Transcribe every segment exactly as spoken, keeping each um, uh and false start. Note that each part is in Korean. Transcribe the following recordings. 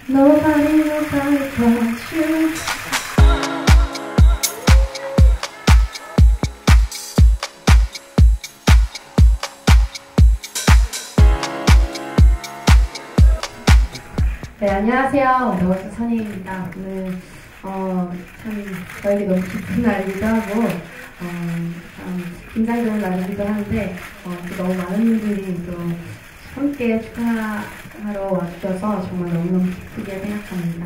Nobody, nobody but you. 네, 안녕하세요. 러버스 선희입니다. 오늘 어, 참 저에게 너무 기쁜 날이기도 하고 어, 참 긴장이 되는 날이기도 한데 어, 또 너무 많은 분들이 또 함께 축하하러 와주셔서 정말 너무너무 기쁘게 생각합니다.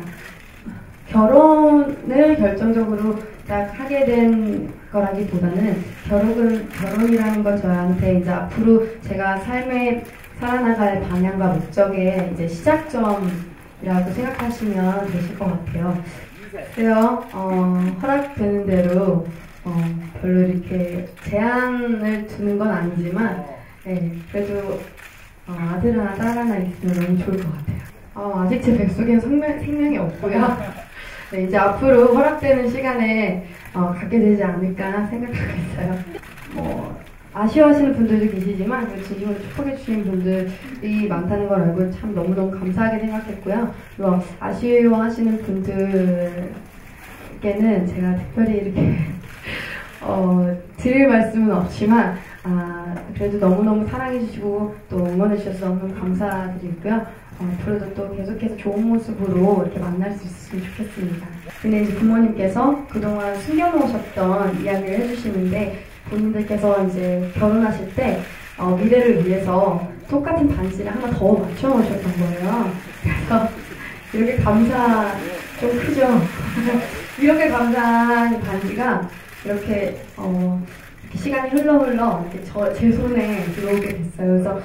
결혼을 결정적으로 딱 하게 된 거라기보다는 결혼은, 결혼이라는 건 저한테 이제 앞으로 제가 삶에 살아나갈 방향과 목적의 이제 시작점이라고 생각하시면 되실 것 같아요. 그래요. 어, 허락되는 대로 어, 별로 이렇게 제한을 두는 건 아니지만 네, 그래도 어, 아들 하나 딸 하나 있으면 너무 좋을 것 같아요. 어, 아직 제 뱃속엔 생명, 생명이 없고요. 네, 이제 앞으로 허락되는 시간에 어, 갖게 되지 않을까 생각하고 있어요. 뭐, 아쉬워하시는 분들도 계시지만 진심으로 축복해주시는 분들이 많다는 걸 알고 참 너무너무 감사하게 생각했고요. 그리고 아쉬워하시는 분들께는 제가 특별히 이렇게 어, 드릴 말씀은 없지만 아, 그래도 너무너무 사랑해주시고 또 응원해주셔서 너무 감사드리고요. 어, 앞으로도 또 계속해서 좋은 모습으로 이렇게 만날 수 있었으면 좋겠습니다. 근데 이제 부모님께서 그동안 숨겨놓으셨던 이야기를 해주시는데 본인들께서 이제 결혼하실 때 어, 미래를 위해서 똑같은 반지를 하나 더 맞춰놓으셨던 거예요. 그래서 이렇게 감사 좀 크죠? 이렇게 감사한 반지가 이렇게 어, 이렇게 시간이 흘러 흘러 이렇게 저, 제 손에 들어오게 됐어요. 그래서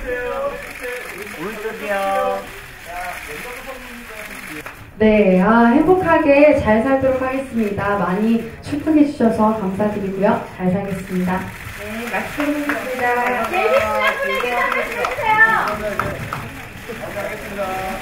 오른쪽이요. 네, 아, 행복하게 잘 살도록 하겠습니다. 많이 축복해 주셔서 감사드리고요. 잘 살겠습니다. 네, 맛있게 먹겠습니다. 메리 크리스마스 해주세요. 감사하겠습니다.